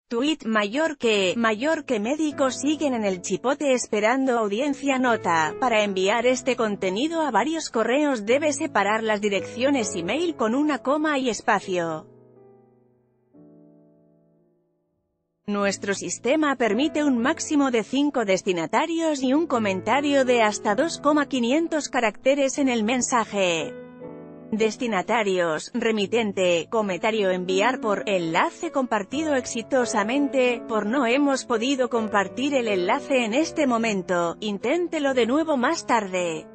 Tuit: mayor que médicos siguen en el Chipote esperando audiencia. Nota: para enviar este contenido a varios correos debe separar las direcciones email con una coma y espacio. Nuestro sistema permite un máximo de 5 destinatarios y un comentario de hasta 2,500 caracteres en el mensaje. Destinatarios: remitente, comentario, enviar por, enlace compartido exitosamente, por no hemos podido compartir el enlace en este momento, inténtelo de nuevo más tarde.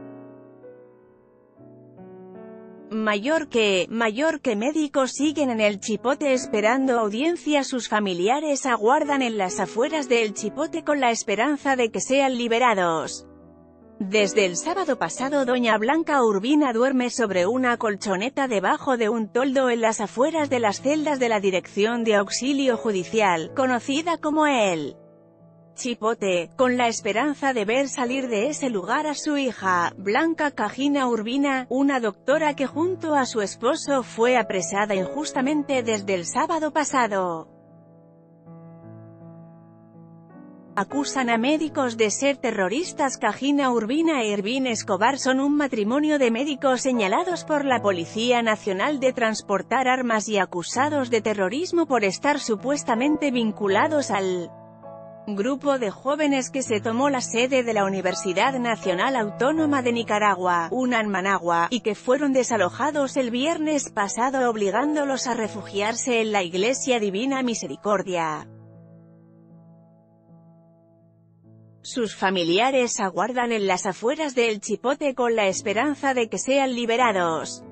Mayor que médicos siguen en el Chipote esperando audiencia. Sus familiares aguardan en las afueras del Chipote con la esperanza de que sean liberados. Desde el sábado pasado, doña Blanca Urbina duerme sobre una colchoneta debajo de un toldo en las afueras de las celdas de la Dirección de Auxilio Judicial, conocida como el Chipote, con la esperanza de ver salir de ese lugar a su hija, Blanca Cajina Urbina, una doctora que junto a su esposo fue apresada injustamente desde el sábado pasado. Acusan a médicos de ser terroristas. Cajina Urbina e Irvine Escobar son un matrimonio de médicos señalados por la Policía Nacional de transportar armas y acusados de terrorismo por estar supuestamente vinculados al grupo de jóvenes que se tomó la sede de la Universidad Nacional Autónoma de Nicaragua, UNAM Managua, y que fueron desalojados el viernes pasado obligándolos a refugiarse en la Iglesia Divina Misericordia. Sus familiares aguardan en las afueras del Chipote con la esperanza de que sean liberados.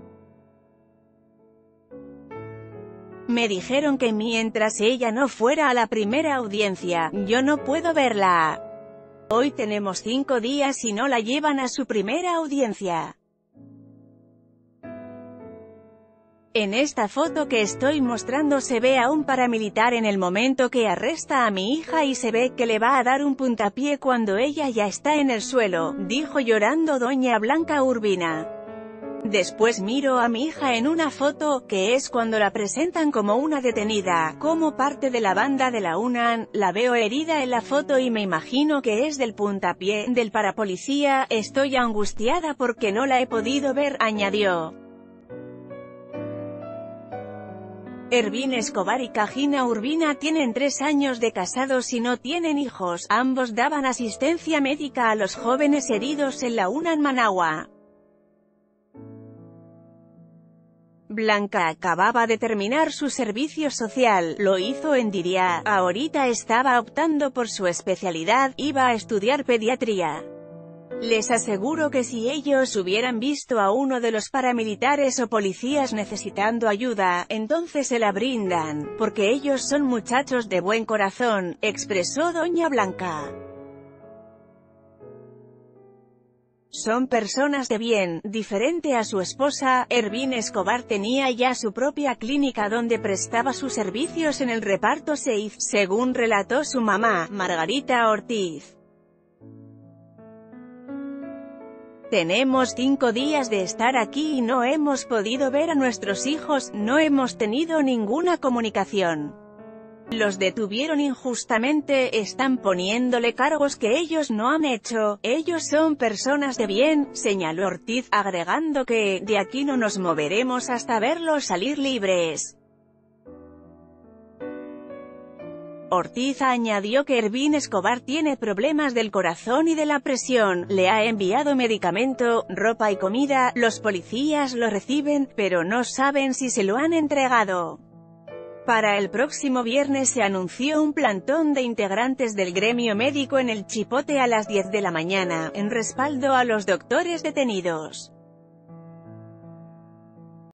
Me dijeron que mientras ella no fuera a la primera audiencia, yo no puedo verla. Hoy tenemos 5 días y no la llevan a su primera audiencia. En esta foto que estoy mostrando se ve a un paramilitar en el momento que arresta a mi hija y se ve que le va a dar un puntapié cuando ella ya está en el suelo, dijo llorando doña Blanca Urbina. Después miro a mi hija en una foto, que es cuando la presentan como una detenida, como parte de la banda de la UNAM, la veo herida en la foto y me imagino que es del puntapié del parapolicía. Estoy angustiada porque no la he podido ver, añadió. Irvine Escobar y Cajina Urbina tienen 3 años de casados y no tienen hijos. Ambos daban asistencia médica a los jóvenes heridos en la UNAM Managua. Blanca acababa de terminar su servicio social, lo hizo en Diria, ahorita estaba optando por su especialidad, iba a estudiar pediatría. Les aseguro que si ellos hubieran visto a uno de los paramilitares o policías necesitando ayuda, entonces se la brindan, porque ellos son muchachos de buen corazón, expresó doña Blanca. Son personas de bien. Diferente a su esposa, Irvine Escobar tenía ya su propia clínica donde prestaba sus servicios en el reparto SAFE, según relató su mamá, Margarita Ortiz. Tenemos 5 días de estar aquí y no hemos podido ver a nuestros hijos, no hemos tenido ninguna comunicación. Los detuvieron injustamente, están poniéndole cargos que ellos no han hecho, ellos son personas de bien, señaló Ortiz, agregando que, de aquí no nos moveremos hasta verlos salir libres. Ortiz añadió que Irvine Escobar tiene problemas del corazón y de la presión, le ha enviado medicamento, ropa y comida, los policías lo reciben, pero no saben si se lo han entregado. Para el próximo viernes se anunció un plantón de integrantes del gremio médico en el Chipote a las 10 de la mañana, en respaldo a los doctores detenidos.